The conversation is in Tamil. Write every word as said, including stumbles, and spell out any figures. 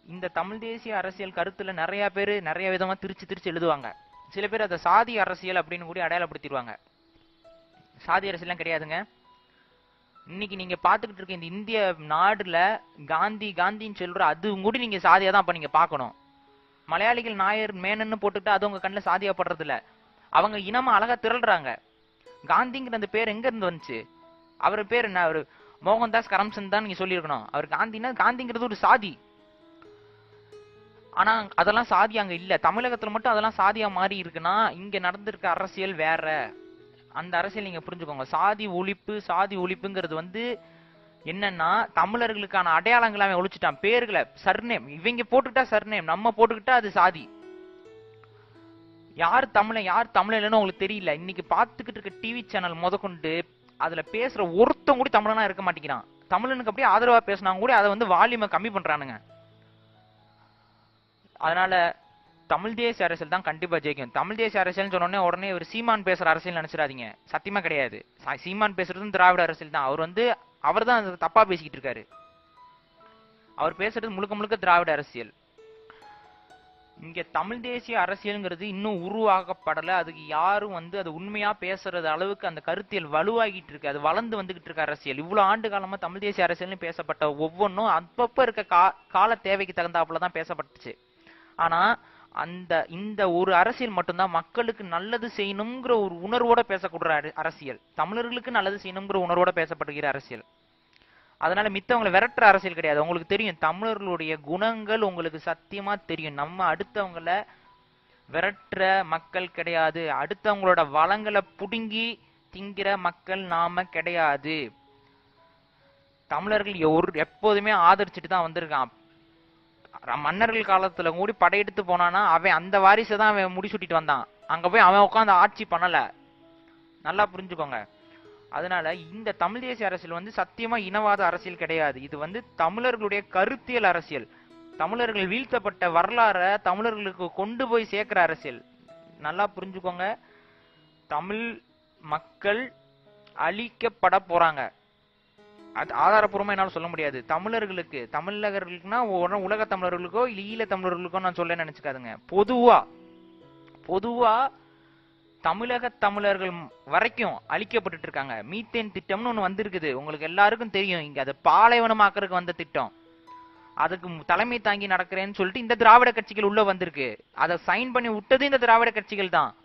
இந்த தமிழ் தேசிய அரசியல் கருத்துல நிறைய பேர் நிறைய விதமா திருச்சி திருச்சி எழுதுவாங்க. சில பேர் அதை சாதி அரசியல் அப்படின்னு கூட அடையாளப்படுத்திடுவாங்க. சாதி அரசியல்லாம் கிடையாதுங்க. இன்னைக்கு நீங்க பாத்துக்கிட்டு இருக்க இந்த இந்திய நாடுல காந்தி காந்தின்னு சொல்ற அது கூட நீங்க சாதியா தான் அப்ப நீங்க பாக்கணும். மலையாளிகள் நாயர் மேனன்னு போட்டுக்கிட்டு அது உங்க கண்ணில் சாதியா படுறது இல்ல. அவங்க இனமா அழகா திரள்றாங்க. காந்திங்கிற அந்த பேர் எங்க இருந்து வந்துச்சு? அவர் பேர் என்ன? அவரு மோகன்தாஸ் கரம்சந்த் தான் நீங்க சொல்லியிருக்கணும். அவர் காந்தினா காந்திங்கிறது ஒரு சாதி. ஆனா அதெல்லாம் சாதி அங்க இல்ல. தமிழகத்துல மட்டும் அதெல்லாம் சாதியா மாறி இருக்குன்னா இங்க நடந்திருக்க அரசியல் வேற. அந்த அரசியல் நீங்க புரிஞ்சுக்கோங்க. சாதி ஒழிப்பு சாதி ஒழிப்புங்கிறது வந்து என்னன்னா தமிழர்களுக்கான அடையாளங்களை அவன் ஒழிச்சுட்டான். பேர்களை சர்நேம் இவங்க போட்டுக்கிட்டா சர்நேம், நம்ம போட்டுக்கிட்டா அது சாதி. யார் தமிழன் யார் தமிழன்னு உங்களுக்கு தெரியல. இன்னைக்கு பாத்துக்கிட்டு இருக்க டிவி சேனல் முத கொண்டு அதுல பேசுற ஒருத்தம் கூட தமிழனா இருக்க மாட்டேங்கிறான். தமிழனுக்கு அப்படியே ஆதரவா பேசினாங்க கூட அதை வந்து வால்யூமை கம்மி பண்றானுங்க. அதனால தமிழ் தேசிய அரசியல் தான் கண்டிப்பா ஜெயிக்கும். தமிழ் தேசிய அரசியல் சொன்னோடனே உடனே ஒரு சீமான் பேசுற அரசியல் நினைச்சிடாதீங்க. சத்தியமா கிடையாது. சீமான் பேசுறதும் திராவிட அரசியல் தான். அவர் வந்து அவர் தான் தப்பா பேசிக்கிட்டு இருக்காரு. அவர் பேசுறது முழுக்க முழுக்க திராவிட அரசியல். இங்க தமிழ் தேசிய அரசியல்ங்கிறது இன்னும் உருவாக்கப்படல. அதுக்கு யாரும் வந்து அது உண்மையா பேசுறது அளவுக்கு அந்த கருத்தியல் வலுவாகிட்டு இருக்கு. அது வளர்ந்து வந்துகிட்டு இருக்க அரசியல். இவ்வளவு ஆண்டு காலமா தமிழ் தேசிய அரசியல்னு பேசப்பட்ட ஒவ்வொன்றும் அப்பப்ப இருக்க கா கால தேவைக்கு தகுந்தாப்புலதான் பேசப்பட்டுச்சு. ஆனா அந்த இந்த ஒரு அரசியல் மட்டும்தான் மக்களுக்கு நல்லது செய்யணுங்கிற ஒரு உணர்வோட பேசக்கூடிய அரசியல். தமிழர்களுக்கு நல்லது செய்யணுங்கிற உணர்வோட பேசப்படுகிற அரசியல். அதனால மித்தவங்களை விரட்டுற அரசியல் கிடையாது. உங்களுக்கு தெரியும் தமிழர்களுடைய குணங்கள் உங்களுக்கு சத்தியமா தெரியும். நம்ம அடுத்தவங்கள விரட்டுற மக்கள் கிடையாது. அடுத்தவங்களோட வளங்களை புடுங்கி திங்கிற மக்கள் நாம கிடையாது. தமிழர்கள் ஒரு எப்போதுமே ஆதரிச்சுட்டு தான் வந்திருக்கான். மன்னர்கள் காலத்துல கூடி படையெடுத்து போனானா அவன் அந்த வாரிசை தான் அவன் முடிசூட்டிட்டு வந்தான். அங்க போய் அவன் உட்காந்து ஆட்சி பண்ணல. நல்லா புரிஞ்சுக்கோங்க. அதனால இந்த தமிழ் தேசிய அரசியல் வந்து சத்தியமா இனவாத அரசியல் கிடையாது. இது வந்து தமிழர்களுடைய கருத்தியல் அரசியல். தமிழர்கள் வீழ்த்தப்பட்ட வரலாற தமிழர்களுக்கு கொண்டு போய் சேர்க்கிற அரசியல். நல்லா புரிஞ்சுக்கோங்க. தமிழ் மக்கள் அழிக்கப்பட போறாங்க. அது ஆதாரப்பூர்வமா என்னால சொல்ல முடியாது. தமிழர்களுக்கு தமிழர்களுக்குன்னா உலக தமிழர்களுக்கோ இல்ல ஈழ தமிழர்களுக்கோ நான் சொல்ல நினைச்சுக்காதுங்க. பொதுவா பொதுவா தமிழக தமிழர்கள் வரைக்கும் அழிக்கப்பட்டு இருக்காங்க. மீத்தேன் திட்டம்னு ஒண்ணு வந்திருக்குது. உங்களுக்கு எல்லாருக்கும் தெரியும். இங்க அது பாலைவனமாக்குறதுக்கு வந்த திட்டம். அதுக்கு தலைமை தாங்கி நடக்கிறேன்னு சொல்லிட்டு இந்த திராவிட கட்சிகள் உள்ள வந்திருக்கு. அதை சைன் பண்ணி விட்டது இந்த திராவிட கட்சிகள் தான்.